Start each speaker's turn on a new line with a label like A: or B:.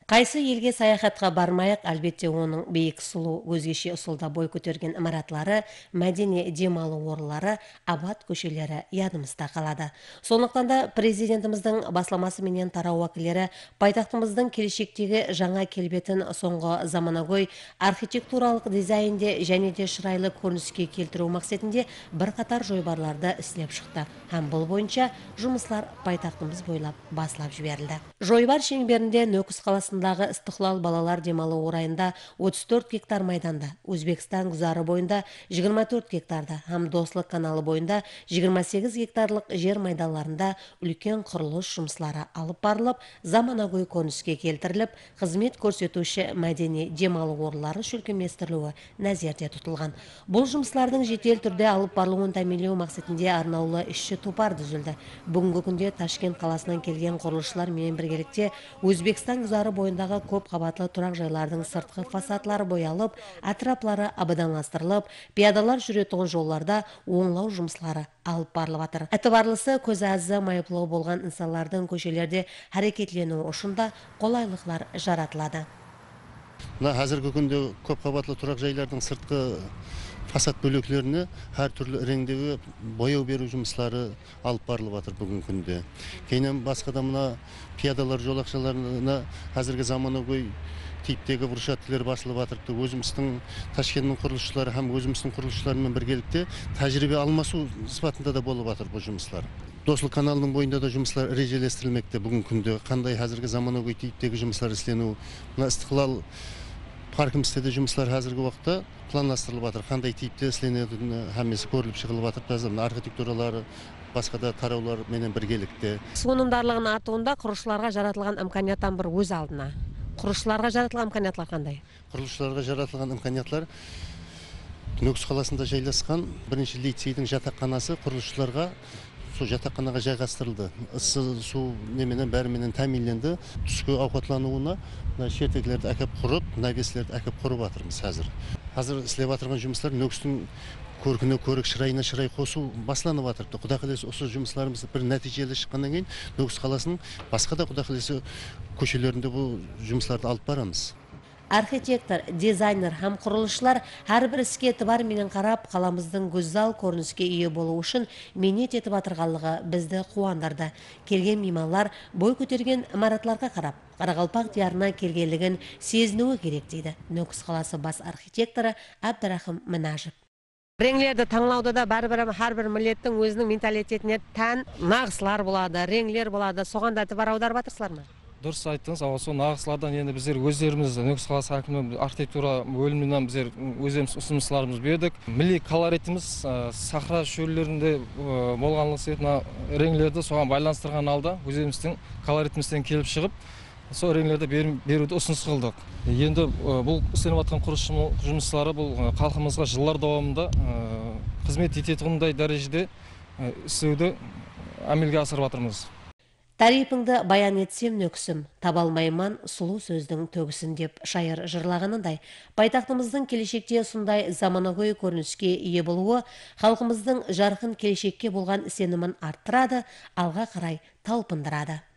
A: Қайсы елге саяхатқа бармайық, әлбетте оның биік сұлу, өзгеше ұсылда бой көтерген имаратлары, мәдени демалу орынлары, абат көшелері ядымызда қалады. Сондықтан да президентіміздің басламасы менен тарау уәкілдері пайтақтымыздың келешектегі жаңа келбетін соңғы заманауи архитектуралық дизайнде және де шырайлы көрініске келтіру мақсатында бірқатар жойбарларды істеп шықты. Һәм бұл бойынша жұмыслар пайтақтымыз бойлап басылап жіберілді. Жойбар шеңберінде Нөкіс қаласындағы Истықлал балалар демалу орайында 34 гектар майданда, Өзбекстан гүзары бойында 24 гектарда, һәм Дослық каналы бойында 28 гектарлық жер майдаларында үлкен құрылыс жұмыслары алып барылып, заманауи көрініске келтіріліп, қызмет көрсетуші мәдени демалу орынлары шүлкіместірілуі нәзерде тұтылған. Бұл жұмыслардың жедел түрде алып барылуын тәмінлеу мақсатында арнаулы ішші топар түзілді. Бүгінгі күнде Ташкент қаласынан келген құрылысшылар мен біргелікте Өзбекстан гүзары бойындағы көп қабатлы тұрақ жайлардың сыртқы фасадлары боялып, атыраплары абаданластырылып, пиядалар жүретін жолларда оңлау жұмыслары алып барылып жатыр. Әтібарлысы көз азы майыплау болған инсанлардың көшелерде әрекетленуі ұшында қолайлықлар жаратылады.
B: Қазіргі күнде көп қабатлы тұрақ жайлардың сыртқы фасад бөліклеріне әр түрлі реңдегі бояу беру жұмыстары алып барылып жатыр бүгінгі күнде. Кейіннен басқа да мына пиядалар жолақшаларына қазіргі заманауи типтегі брусчаткалар басылып жатыр. Өзіміздің Ташкенттің құрылысшылары һәм өзіміздің құрылысшылармен біргелікте тәжірибе алмасу сипатында да болып жатыр бұл жұмыстар. Дослық каналының бойында да жұмыстар режелестірілмекте бүгінгі күнде. Қандай қазіргі заманауи типтегі жұмыстар істену. Мына Истықлал паркімізде де жұмыстар қазіргі уақытта планластырылып жатыр. Қандай типте істенетіні һәммесі көріліп шығылып жатыр. Қазір архитектуралары, басқа да тараулар менен біргелікте.
A: Сонымдарлығын артуында құрылысшыларға жаратылған имканияттан бір өз алдына. Құрылысшыларға жаратылған имканиятлар қандай?
B: Құрылысшыларға жаратылған имканиятлар Нөкіс қаласында жайласқан бірінші лицейдің жатақханасы құрылысшыларға су жатақханаға жайғастырылды. Ысы су неменен бәріменен тәминленді. Түскі ауқатлануына шертеклерді әкеп құрып, навеслерді әкеп құрып жатырмыз қазір. Қазір істеп жатырған жұмыстар Нөкістің көркіне көрік, шырайына шырай қосу басланып жатыр. Құда қаласа осы жұмыстарымыз бір нәтижелі шыққаннан кейін Нөкіс қаласының басқа да құда қаласа көшелерінде бұл жұмыстарды алып барамыз.
A: Архитектор, дизайнер һәм құрылысшылар әрбір іске етібар менен қарап, қаламыздың гүзал көрініске ие болу үшін минет етіп атырғалығы бізді қуандырды. Келген меймандар бой көтерген имаратларға қарап, Қарақалпақ диярына келгенлігін сезінуі керек дейді Нөкіс қаласы бас архитекторы Абдрахым Мінажып. Реңлерді таңлауда да әрбір миллеттің өзінің менталитетіне тән нағыслар болады, реңлер болады. Соған да әтібар аударып жатырсыздар ма?
C: Дұрыс айттыңыз, сол нағысылардан енді біздер өздеріміз Нөкіс қаласы әкімі архитектура бөлімінен біздер өздеріміз ұсыныстарымыз бердік. Милли колоритіміз сахра шөллерінде болғанлық себебі реңлерді соған байланыстырған алда өздеріміздің колоритімізден келіп шығып, сол реңлерді беруді ұсыныс қылдық. Енді бұл істеліп жатқан құрылыс жұмыстары бұл халқымызға жылдар давамында қызмет ететіндей дәрежеде істеуді әмелге асырып жатырмыз.
A: Тарифыңды баян етсем Нөкісім, табалмайман сұлу сөздің төгісін деп шайыр жырлағанындай, пайтақтымыздың келешекте сондай заманауи көрініске ие болуы халқымыздың жарқын келешекке болған сенімін арттырады, алға қарай талпындырады.